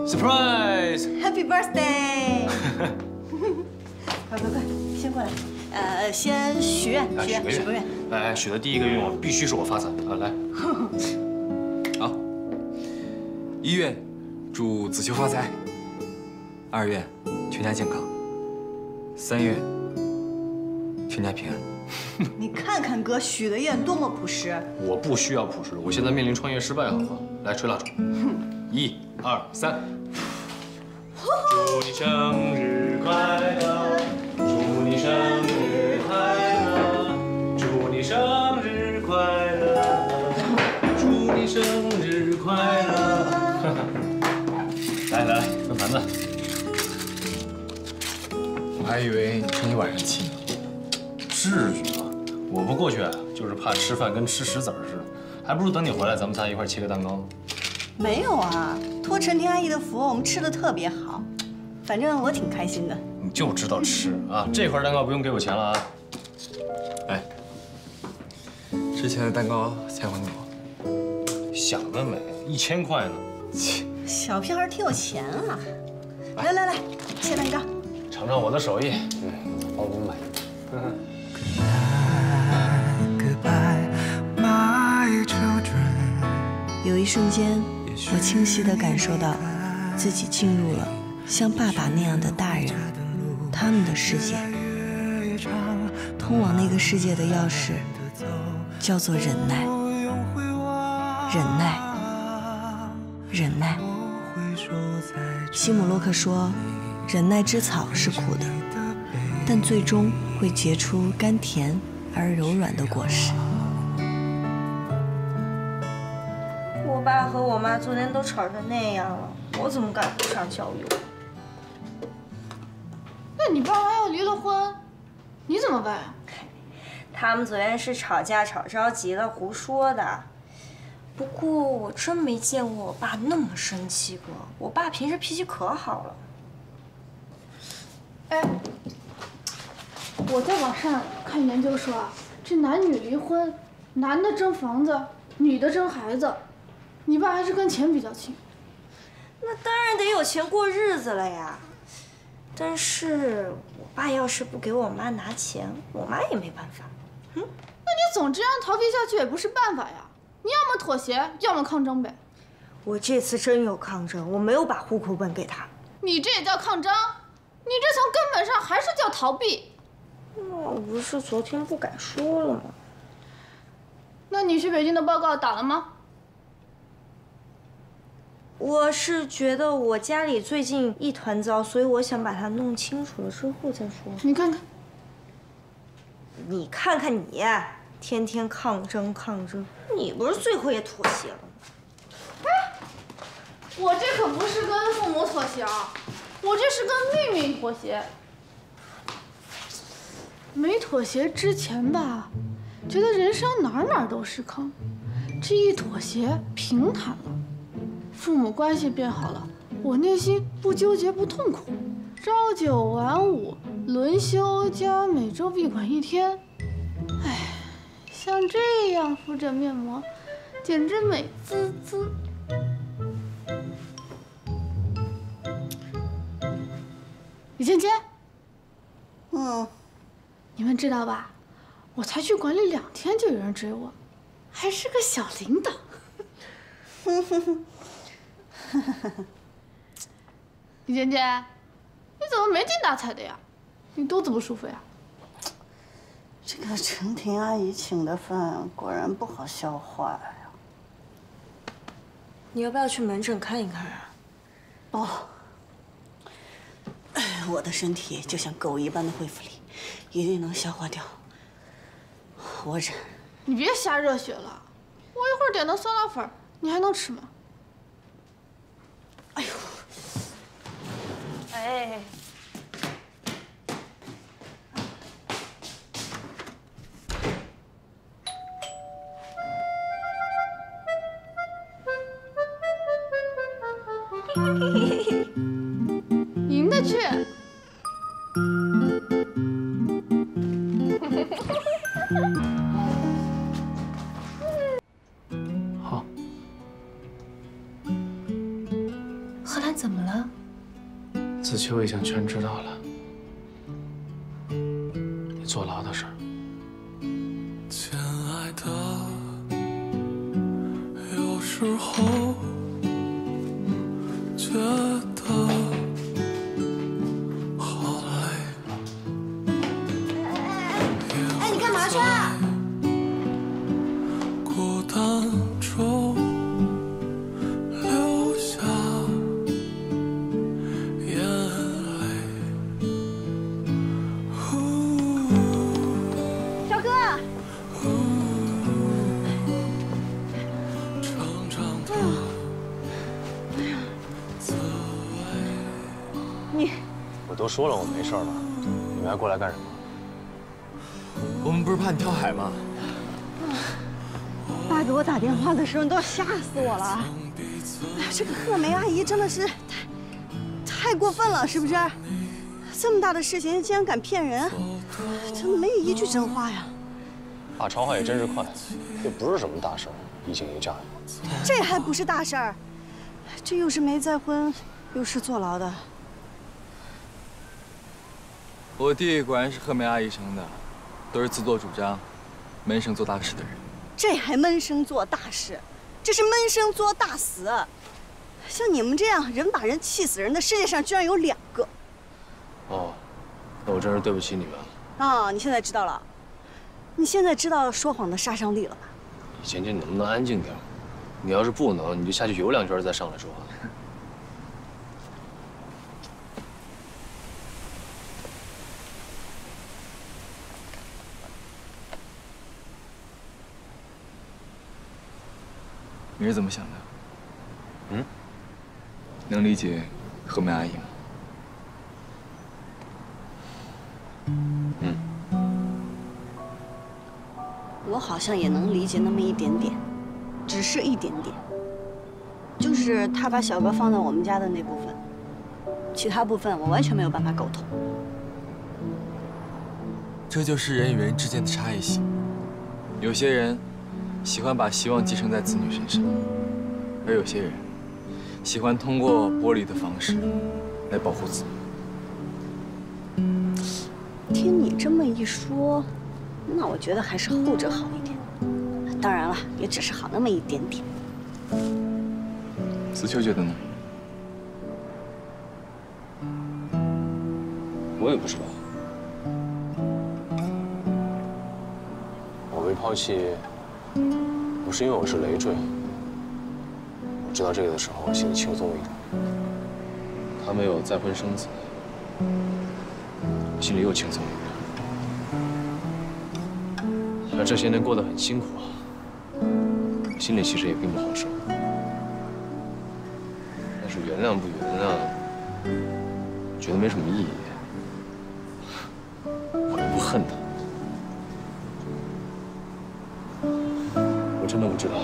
！Surprise！ Happy birthday！ 快，先过来。先许愿，许个愿。 来，许的第一个愿望必须是我发财啊！来， 好。1愿，祝子秋发财。2愿，全家健康。3愿，全家平安。 你看看哥许的愿多么朴实。 我不需要朴实，我现在面临创业失败，好吗？来，吹蜡烛。1、2、3。祝你生日快乐！祝你生日快乐！祝你生日快乐！祝你生日快乐！来，分盘子。 我还以为你趁一晚上气呢。 至于吗？我不过去啊，就是怕吃饭跟吃石子儿似的，还不如等你回来，咱们仨一块切个蛋糕。 没有啊，托陈婷阿姨的福，我们吃的特别好，反正我挺开心的。 你就知道吃啊！这块蛋糕不用给我钱了啊。哎， 之前的蛋糕钱还给我。 想得美，1000块呢。 切， 小屁孩挺有钱啊！来，切蛋糕， 尝尝我的手艺。包公买。 有一瞬间，我清晰地感受到自己进入了像爸爸那样的大人，他们的世界。通往那个世界的钥匙叫做忍耐，忍耐。西姆洛克说，忍耐之草是苦的，但最终会结出甘甜而柔软的果实。 我爸和我妈昨天都吵成那样了，我怎么赶不上教育？ 那你爸妈要离了婚，你怎么办呀？ 他们昨天是吵架吵着急了，胡说的。不过我真没见过我爸那么生气过，我爸平时脾气可好了。 哎，我在网上看研究说啊，这男女离婚，男的争房子，女的争孩子，你爸还是跟钱比较亲。 那当然得有钱过日子了呀。但是我爸要是不给我妈拿钱，我妈也没办法。 那你总这样逃避下去也不是办法呀。你要么妥协，要么抗争呗。 我这次真有抗争，我没有把户口本给他。 你这也叫抗争？你这从根本上还是叫逃避。 我不是昨天不敢说了吗？ 那你去北京的报告打了吗？ 我是觉得我家里最近一团糟，所以我想把它弄清楚了之后再说。 你看看， 你看看你，天天抗争，你不是最后也妥协了吗？ 哎，我这可不是跟父母妥协啊，我这是跟命运妥协。没妥协之前吧，觉得人生哪都是坑，这一妥协平坦了，父母关系变好了，我内心不纠结不痛苦，朝9晚5，轮休加每周闭馆1天，哎，像这样敷着面膜，简直美滋滋。李芊芊，你们知道吧？我才去馆里2天就有人追我，还是个小领导。李芊芊，你怎么没精打采的呀？你肚子不舒服呀？ 这个陈婷阿姨请的饭果然不好消化呀。 你要不要去门诊看一看啊？ 不，我的身体就像狗一般的恢复力，一定能消化掉。我忍。 你别瞎热血了，我一会儿点的酸辣粉，你还能吃吗？ 哎呦， 哎。 赢得去。 好。 荷兰怎么了？ 子秋已经全知道了，你坐牢的事儿。 亲爱的，有时候觉得好累。 哎，你干嘛去啊？ 孤单中流下眼泪。 小哥， 长长的滋味。 我都说了我没事了，你们还过来干什么？ 我们不是怕你跳海吗？ 爸给我打电话的时候，你都要吓死我了。哎呀，这个贺梅阿姨真的是太过分了，是不是？这么大的事情竟然敢骗人，真的没有一句真话呀！ 爸传话也真是快，这不是什么大事儿，一惊一乍的。 这还不是大事儿，这又是没再婚，又是坐牢的。 我弟果然是贺梅阿姨生的，都是自作主张，闷声做大事的人。 这还闷声做大事，这是闷声作大死。像你们这样人把人气死人的，世界上居然有2个。 哦，那我真是对不起你们了。 啊，你现在知道了？你现在知道说谎的杀伤力了吧？ 以前你能不能安静点？你要是不能，你就下去游2圈再上来说话。 你是怎么想的？能理解贺梅阿姨吗？ 我好像也能理解那么一点点，只是一点点。就是他把小哥放在我们家的那部分，其他部分我完全没有办法沟通。 这就是人与人之间的差异性。有些人喜欢把希望寄生在子女身上，而有些人喜欢通过剥离的方式来保护子女。 听你这么一说，那我觉得还是后者好一点。当然了，也只是好那么一点点。 子秋觉得呢？ 我也不知道。我被抛弃，不是因为我是累赘。我知道这个的时候，我心里轻松一点。他没有再婚生子，我心里又轻松一点。他这些年过得很辛苦啊，我心里其实也并不好受。但是原谅不原谅，觉得没什么意义。我又不恨他。我真的不知道。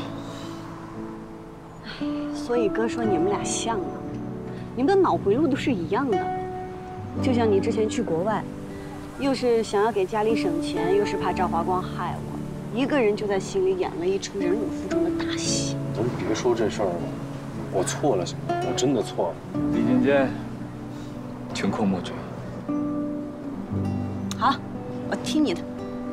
所以哥说你们俩像啊，你们的脑回路都是一样的。就像你之前去国外，又是想要给家里省钱，又是怕赵华光害我，一个人就在心里演了一出忍辱负重的大戏。 咱们别说这事儿了，我错了行吗？我真的错了。 李尖尖，穷寇莫追。 好，我听你的。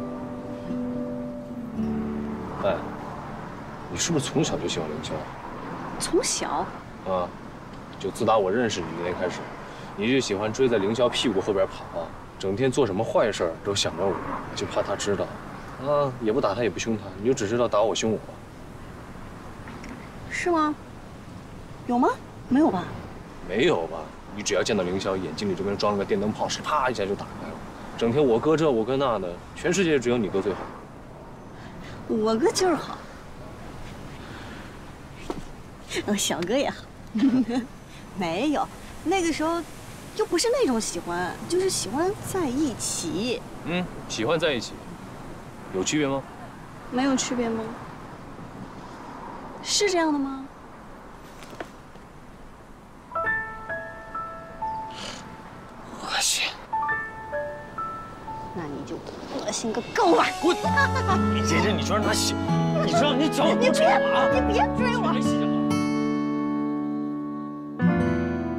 哎，你是不是从小就喜欢凌霄？ 从小啊，就自打我认识你那天开始，你就喜欢追在凌霄屁股后边跑啊，整天做什么坏事都想着我，就怕他知道。啊，也不打他，也不凶他，你就只知道打我凶我。 是吗？有吗？没有吧？ 没有吧？你只要见到凌霄，眼睛里就跟装了个电灯泡似的，啪一下就打开了。整天我哥这我哥那的，全世界只有你哥最好。 我哥就是好，小哥也好。没有，那个时候就不是那种喜欢，就是喜欢在一起。 喜欢在一起，有区别吗？ 没有区别吗？是这样的吗？ 恶心。 那你就恶心个够了！ 滚！李姐姐，你就让他洗，你知道你找你别追我！ 没洗脚。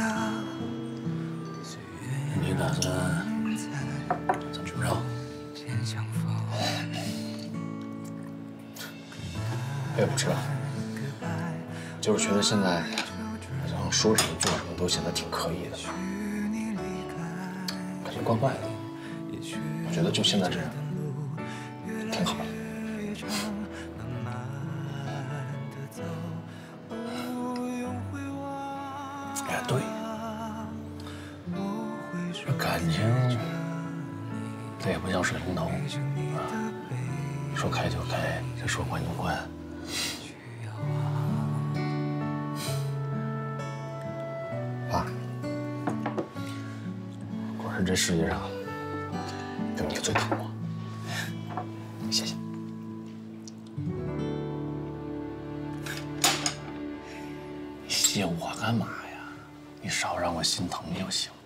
你打算怎么着？我也不知道，就是觉得现在好像说什么做什么都显得挺刻意的，感觉怪怪的。我觉得就现在这样挺好的。哎，对，这感情它也不像水龙头啊，说开就开，说关就关。爸，果然这世界上就你最疼我，谢谢。谢我干嘛呀？你少让我心疼就行。